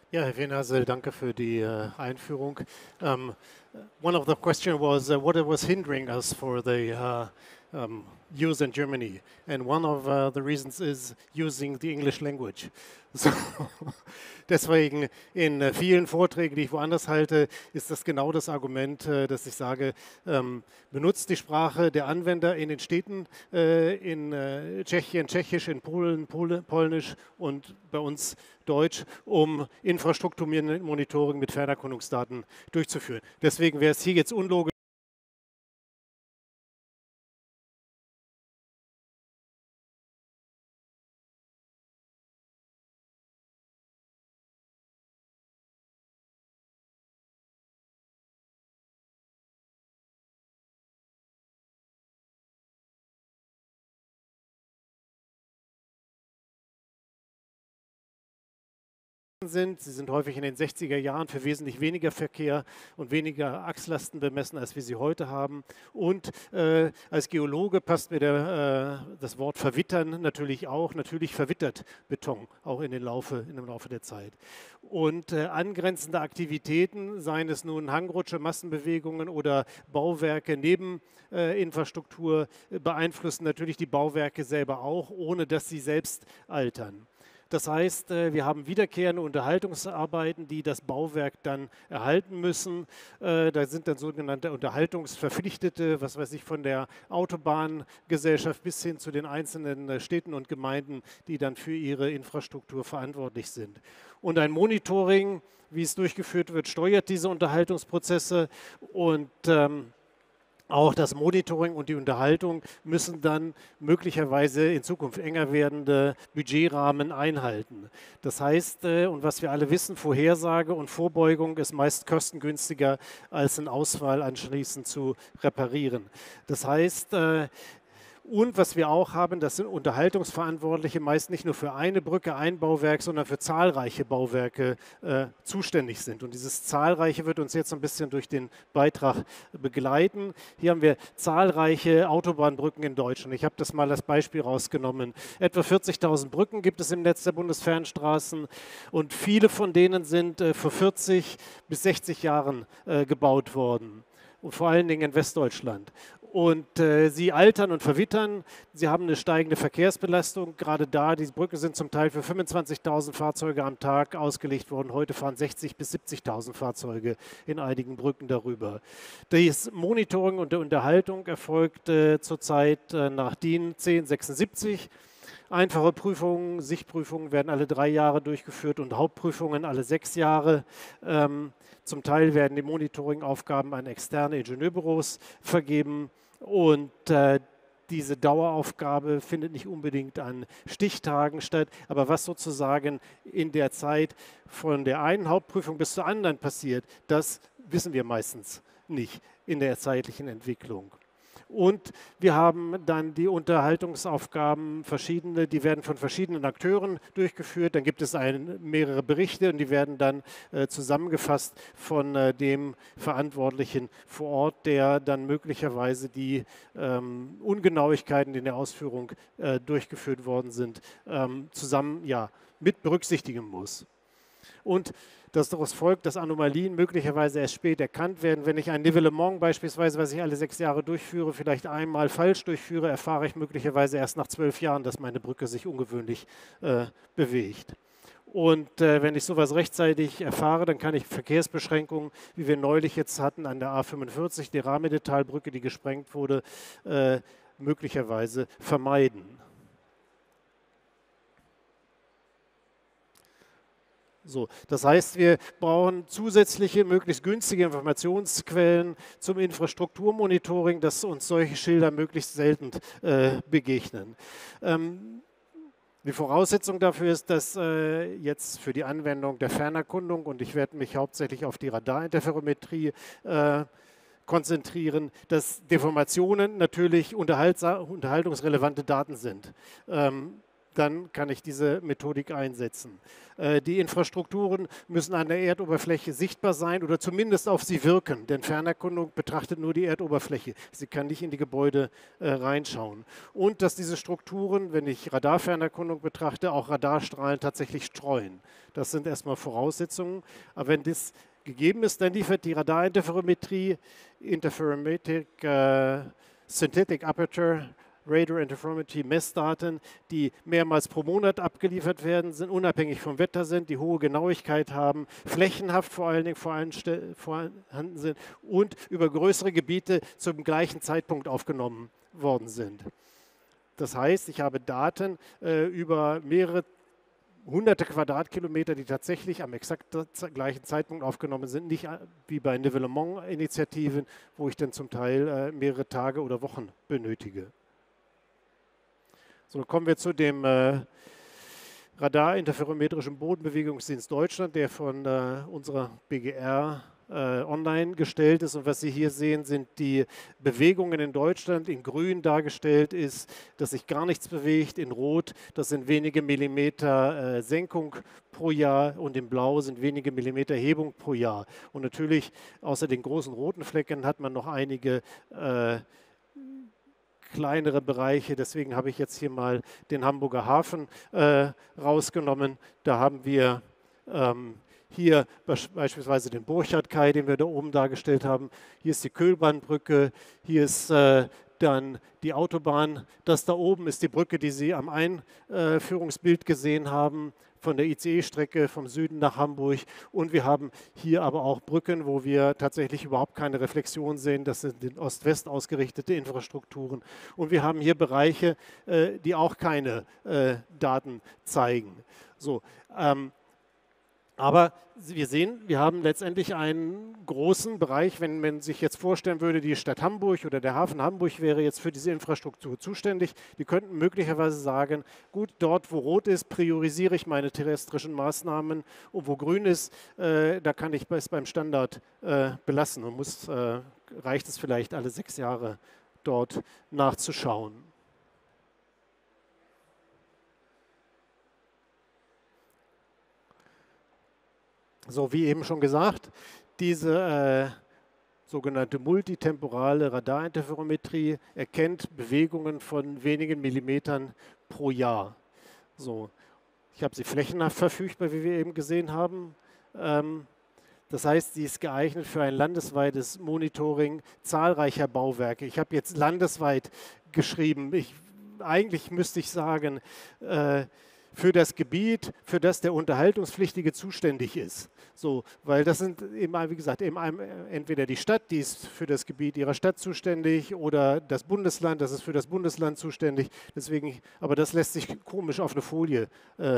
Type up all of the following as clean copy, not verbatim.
Ja, Herr Venasel, danke für die Einführung. One of the question was what was hindering us for the use in Germany, and one of the reasons is using the English language. So, deswegen in vielen Vorträgen, die ich woanders halte, ist das genau das Argument, dass ich sage, benutzt die Sprache der Anwender in den Städten, in Tschechien Tschechisch, in Polen Polnisch und bei uns Deutsch, um Infrastrukturmonitoring mit Fernerkundungsdaten durchzuführen. Deswegen wäre es hier jetzt unlogisch, sind. Sie sind häufig in den 60er Jahren für wesentlich weniger Verkehr und weniger Achslasten bemessen, als wir sie heute haben. Und als Geologe passt mir das Wort verwittern natürlich auch. Natürlich verwittert Beton auch in dem Laufe der Zeit. Und angrenzende Aktivitäten, seien es nun Hangrutsche, Massenbewegungen oder Bauwerke neben Infrastruktur, beeinflussen natürlich die Bauwerke selber auch, ohne dass sie selbst altern. Das heißt, wir haben wiederkehrende Unterhaltungsarbeiten, die das Bauwerk dann erhalten müssen. Da sind dann sogenannte Unterhaltungsverpflichtete, was weiß ich, von der Autobahngesellschaft bis hin zu den einzelnen Städten und Gemeinden, die dann für ihre Infrastruktur verantwortlich sind. Und ein Monitoring, wie es durchgeführt wird, steuert diese Unterhaltungsprozesse und auch das Monitoring und die Unterhaltung müssen dann möglicherweise in Zukunft enger werdende Budgetrahmen einhalten. Das heißt, und was wir alle wissen, Vorhersage und Vorbeugung ist meist kostengünstiger, als eine Ausfall anschließend zu reparieren. Das heißt, und was wir auch haben, das sind Unterhaltungsverantwortliche, meist nicht nur für eine Brücke, ein Bauwerk, sondern für zahlreiche Bauwerke zuständig sind. Und dieses Zahlreiche wird uns jetzt ein bisschen durch den Beitrag begleiten. Hier haben wir zahlreiche Autobahnbrücken in Deutschland. Ich habe das mal als Beispiel rausgenommen. Etwa 40.000 Brücken gibt es im Netz der Bundesfernstraßen und viele von denen sind vor 40 bis 60 Jahren gebaut worden. Und vor allen Dingen in Westdeutschland. Und sie altern und verwittern, sie haben eine steigende Verkehrsbelastung. Gerade da, diese Brücken sind zum Teil für 25.000 Fahrzeuge am Tag ausgelegt worden. Heute fahren 60.000 bis 70.000 Fahrzeuge in einigen Brücken darüber. Das Monitoring und die Unterhaltung erfolgt zurzeit nach DIN 1076. Einfache Prüfungen, Sichtprüfungen werden alle 3 Jahre durchgeführt und Hauptprüfungen alle 6 Jahre. Zum Teil werden die Monitoringaufgaben an externe Ingenieurbüros vergeben und diese Daueraufgabe findet nicht unbedingt an Stichtagen statt, aber was sozusagen in der Zeit von der einen Hauptprüfung bis zur anderen passiert, das wissen wir meistens nicht in der zeitlichen Entwicklung. Und wir haben dann die Unterhaltungsaufgaben verschiedene, die werden von verschiedenen Akteuren durchgeführt. Dann gibt es mehrere Berichte und die werden dann zusammengefasst von dem Verantwortlichen vor Ort, der dann möglicherweise die Ungenauigkeiten, die in der Ausführung durchgeführt worden sind, zusammen mit berücksichtigen muss. Und dass daraus folgt, dass Anomalien möglicherweise erst spät erkannt werden. Wenn ich ein Nivellement beispielsweise, was ich alle 6 Jahre durchführe, vielleicht einmal falsch durchführe, erfahre ich möglicherweise erst nach 12 Jahren, dass meine Brücke sich ungewöhnlich bewegt. Und wenn ich sowas rechtzeitig erfahre, dann kann ich Verkehrsbeschränkungen, wie wir neulich jetzt hatten an der A45, die Rahmedetalbrücke, die gesprengt wurde, möglicherweise vermeiden. So, das heißt, wir brauchen zusätzliche, möglichst günstige Informationsquellen zum Infrastrukturmonitoring, dass uns solche Schilder möglichst selten begegnen. Die Voraussetzung dafür ist, dass jetzt für die Anwendung der Fernerkundung, und ich werde mich hauptsächlich auf die Radarinterferometrie konzentrieren, dass Deformationen natürlich unterhaltungsrelevante Daten sind. dann kann ich diese Methodik einsetzen. Die Infrastrukturen müssen an der Erdoberfläche sichtbar sein oder zumindest auf sie wirken, denn Fernerkundung betrachtet nur die Erdoberfläche. Sie kann nicht in die Gebäude reinschauen. Und dass diese Strukturen, wenn ich Radarfernerkundung betrachte, auch Radarstrahlen tatsächlich streuen. Das sind erstmal Voraussetzungen. Aber wenn das gegeben ist, dann liefert die Radarinterferometrie, Interferometric Synthetic Aperture Radar Interferometry Messdaten, die mehrmals pro Monat abgeliefert werden, sind unabhängig vom Wetter sind, die hohe Genauigkeit haben, flächenhaft vor allen Dingen vorhanden sind und über größere Gebiete zum gleichen Zeitpunkt aufgenommen worden sind. Das heißt, ich habe Daten über mehrere hunderte Quadratkilometer, die tatsächlich am exakt gleichen Zeitpunkt aufgenommen sind, nicht wie bei Nivellement-Initiativen, wo ich dann zum Teil mehrere Tage oder Wochen benötige. So, kommen wir zu dem Radar-Interferometrischen Bodenbewegungsdienst Deutschland, der von unserer BGR online gestellt ist. Und was Sie hier sehen, sind die Bewegungen in Deutschland. In grün dargestellt ist, dass sich gar nichts bewegt. In rot, das sind wenige Millimeter Senkung pro Jahr. Und in blau sind wenige Millimeter Hebung pro Jahr. Und natürlich, außer den großen roten Flecken, hat man noch einige kleinere Bereiche. Deswegen habe ich jetzt hier mal den Hamburger Hafen rausgenommen. Da haben wir hier beispielsweise den Burchardkai, den wir da oben dargestellt haben. Hier ist die Köhlbahnbrücke, hier ist dann die Autobahn. Das da oben ist die Brücke, die Sie am Einführungsbild gesehen haben, von der ICE-Strecke vom Süden nach Hamburg. Und wir haben hier aber auch Brücken, wo wir tatsächlich überhaupt keine Reflexion sehen. Das sind in Ost-West ausgerichtete Infrastrukturen. Und wir haben hier Bereiche, die auch keine Daten zeigen. So, aber wir sehen, wir haben letztendlich einen großen Bereich, wenn man sich jetzt vorstellen würde, die Stadt Hamburg oder der Hafen Hamburg wäre jetzt für diese Infrastruktur zuständig. Die könnten möglicherweise sagen, gut, dort wo rot ist, priorisiere ich meine terrestrischen Maßnahmen und wo grün ist, da kann ich es beim Standard belassen und reicht es vielleicht alle 6 Jahre dort nachzuschauen. So, wie eben schon gesagt, diese sogenannte multitemporale Radarinterferometrie erkennt Bewegungen von wenigen Millimetern pro Jahr. So, ich habe sie flächenhaft verfügbar, wie wir eben gesehen haben. Das heißt, sie ist geeignet für ein landesweites Monitoring zahlreicher Bauwerke. Ich habe jetzt landesweit geschrieben. Eigentlich müsste ich sagen, für das Gebiet, für das der Unterhaltungspflichtige zuständig ist. So, weil das sind eben, wie gesagt, eben entweder die Stadt, die ist für das Gebiet ihrer Stadt zuständig, oder das Bundesland, das ist für das Bundesland zuständig. Deswegen, aber das lässt sich komisch auf eine Folie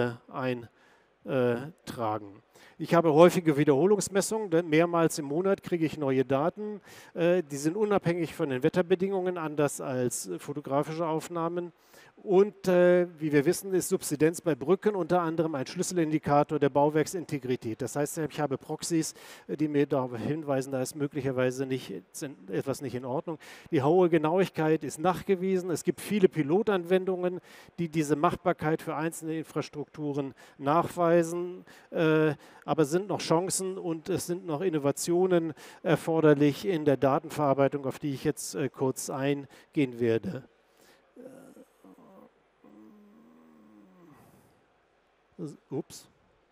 eintragen. Ich habe häufige Wiederholungsmessungen, denn mehrmals im Monat kriege ich neue Daten. Die sind unabhängig von den Wetterbedingungen, anders als fotografische Aufnahmen. Und wie wir wissen, ist Subsidenz bei Brücken unter anderem ein Schlüsselindikator der Bauwerksintegrität. Das heißt, ich habe Proxys, die mir darauf hinweisen, da ist möglicherweise etwas nicht in Ordnung. Die hohe Genauigkeit ist nachgewiesen. Es gibt viele Pilotanwendungen, die diese Machbarkeit für einzelne Infrastrukturen nachweisen. Aber es sind noch Chancen und es sind noch Innovationen erforderlich in der Datenverarbeitung, auf die ich jetzt kurz eingehen werde. Ups.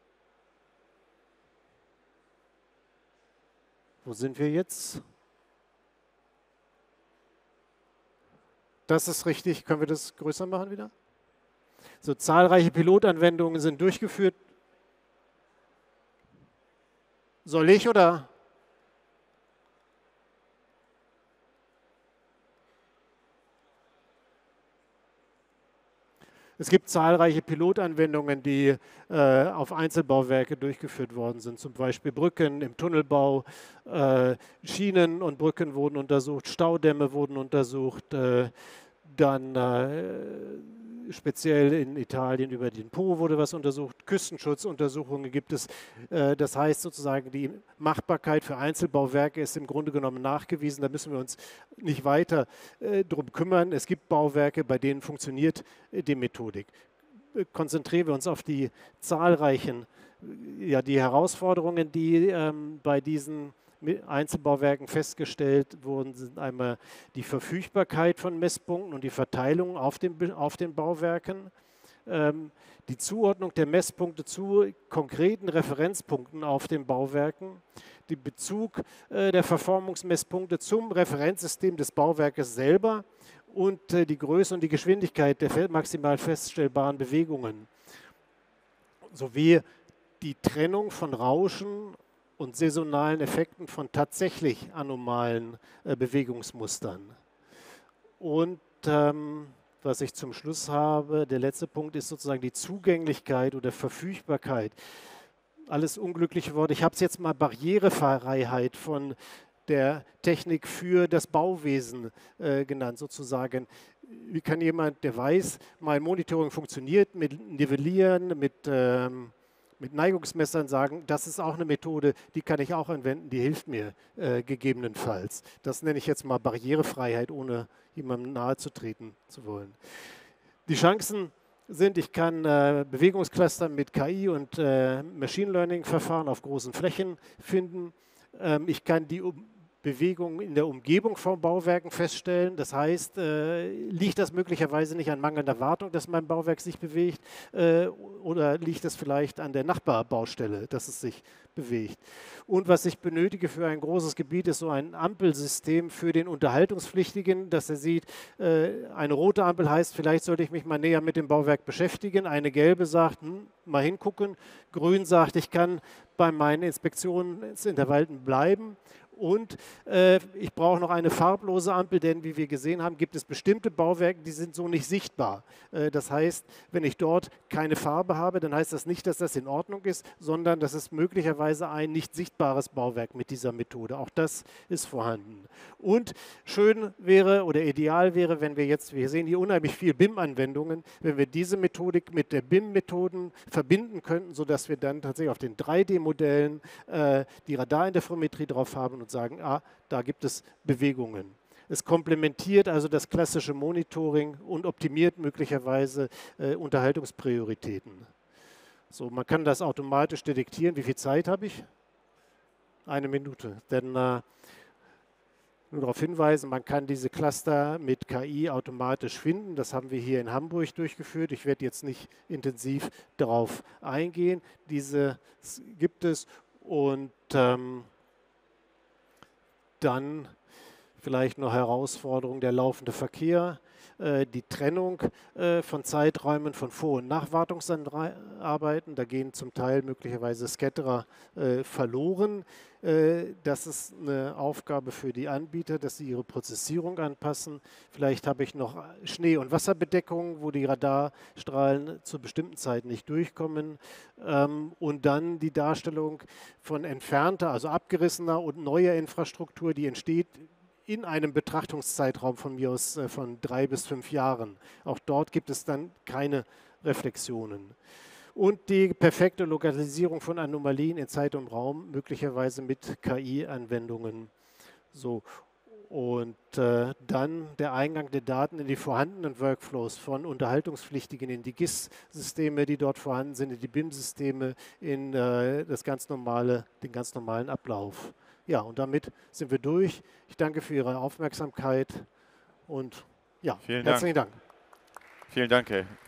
Wo sind wir jetzt? Das ist richtig. Können wir das größer machen wieder? So, zahlreiche Pilotanwendungen sind durchgeführt. Soll ich oder? Es gibt zahlreiche Pilotanwendungen, die auf Einzelbauwerke durchgeführt worden sind, zum Beispiel Brücken im Tunnelbau, Schienen und Brücken wurden untersucht, Staudämme wurden untersucht, dann speziell in Italien über den Po wurde was untersucht, Küstenschutzuntersuchungen gibt es. Das heißt sozusagen, die Machbarkeit für Einzelbauwerke ist im Grunde genommen nachgewiesen. Da müssen wir uns nicht weiter drum kümmern. Es gibt Bauwerke, bei denen funktioniert die Methodik. konzentrieren wir uns auf die zahlreichen, ja, die Herausforderungen, die bei diesen Einzelbauwerken festgestellt wurden, sind einmal die Verfügbarkeit von Messpunkten und die Verteilung auf den Bauwerken, die Zuordnung der Messpunkte zu konkreten Referenzpunkten auf den Bauwerken, der Bezug der Verformungsmesspunkte zum Referenzsystem des Bauwerkes selber und die Größe und die Geschwindigkeit der maximal feststellbaren Bewegungen, sowie die Trennung von Rauschen und saisonalen Effekten von tatsächlich anomalen Bewegungsmustern. Und was ich zum Schluss habe, der letzte Punkt ist sozusagen die Zugänglichkeit oder Verfügbarkeit. Alles unglückliche Worte. Ich habe es jetzt mal Barrierefreiheit von der Technik für das Bauwesen genannt, sozusagen. Wie kann jemand, der weiß, mein Monitoring funktioniert, mit Nivellieren, mit Neigungsmessern sagen, das ist auch eine Methode, die kann ich auch anwenden, die hilft mir gegebenenfalls. Das nenne ich jetzt mal Barrierefreiheit, ohne jemandem nahezutreten zu wollen. Die Chancen sind, ich kann Bewegungscluster mit KI und Machine Learning Verfahren auf großen Flächen finden. Ich kann die Bewegung in der Umgebung von Bauwerken feststellen. Das heißt, liegt das möglicherweise nicht an mangelnder Wartung, dass mein Bauwerk sich bewegt, oder liegt es vielleicht an der Nachbarbaustelle, dass es sich bewegt? Und was ich benötige für ein großes Gebiet, ist so ein Ampelsystem für den Unterhaltungspflichtigen, dass er sieht, eine rote Ampel heißt, vielleicht sollte ich mich mal näher mit dem Bauwerk beschäftigen. Eine gelbe sagt, mal hingucken. Grün sagt, ich kann bei meinen Inspektionsintervallen bleiben. Und ich brauche noch eine farblose Ampel, denn wie wir gesehen haben, gibt es bestimmte Bauwerke, die sind so nicht sichtbar. Das heißt, wenn ich dort keine Farbe habe, dann heißt das nicht, dass das in Ordnung ist, sondern das ist möglicherweise ein nicht sichtbares Bauwerk mit dieser Methode. Auch das ist vorhanden. Und schön wäre oder ideal wäre, wenn wir sehen hier unheimlich viel BIM-Anwendungen, wenn wir diese Methodik mit der BIM-Methoden verbinden könnten, sodass wir dann tatsächlich auf den 3D-Modellen die Radarinterferometrie drauf haben und sagen, da gibt es Bewegungen. Es komplementiert also das klassische Monitoring und optimiert möglicherweise Unterhaltungsprioritäten. So, man kann das automatisch detektieren. Wie viel Zeit habe ich? 1 Minute. Denn nur darauf hinweisen, man kann diese Cluster mit KI automatisch finden. Das haben wir hier in Hamburg durchgeführt. Ich werde jetzt nicht intensiv darauf eingehen. Diese gibt es und dann vielleicht noch Herausforderung der laufende Verkehr, die Trennung von Zeiträumen von Vor- und Nachwartungsarbeiten. Da gehen zum Teil möglicherweise Scatterer verloren. Das ist eine Aufgabe für die Anbieter, dass sie ihre Prozessierung anpassen. Vielleicht habe ich noch Schnee- und Wasserbedeckung, wo die Radarstrahlen zu bestimmten Zeiten nicht durchkommen. Und dann die Darstellung von entfernter, also abgerissener und neuer Infrastruktur, die entsteht in einem Betrachtungszeitraum von mir aus von 3 bis 5 Jahren. Auch dort gibt es dann keine Reflexionen. Und die perfekte Lokalisierung von Anomalien in Zeit und Raum, möglicherweise mit KI-Anwendungen. So. Und dann der Eingang der Daten in die vorhandenen Workflows von Unterhaltungspflichtigen in die GIS-Systeme, die dort vorhanden sind, in die BIM-Systeme, in den ganz normalen Ablauf. Ja, und damit sind wir durch. Ich danke für Ihre Aufmerksamkeit und ja, herzlichen Dank. Vielen Dank, Herr